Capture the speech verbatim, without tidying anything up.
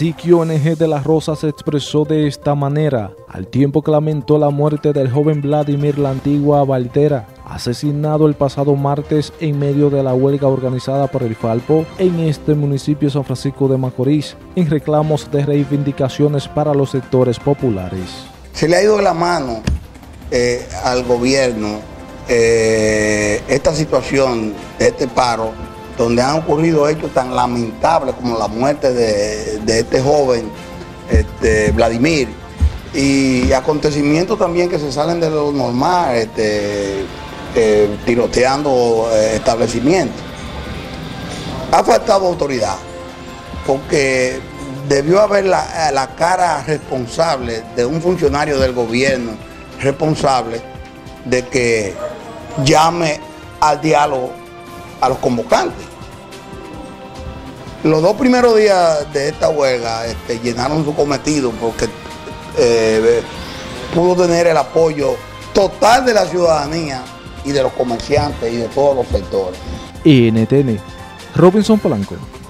Cacique O N G de La Rosa se expresó de esta manera, al tiempo que lamentó la muerte del joven Vladimir La Antigua Valtera, asesinado el pasado martes en medio de la huelga organizada por el Falpo en este municipio de San Francisco de Macorís, en reclamos de reivindicaciones para los sectores populares. Se le ha ido de la mano eh, al gobierno eh, esta situación de este paro, donde han ocurrido hechos tan lamentables como la muerte de, de este joven, este, Vladimir, y acontecimientos también que se salen de lo normal, este, eh, tiroteando eh, establecimientos. Ha faltado autoridad, porque debió haber la, la cara responsable de un funcionario del gobierno, responsable de que llame al diálogo a los convocantes. Los dos primeros días de esta huelga este, llenaron su cometido porque eh, pudo tener el apoyo total de la ciudadanía y de los comerciantes y de todos los sectores. N T N, Robinson Polanco.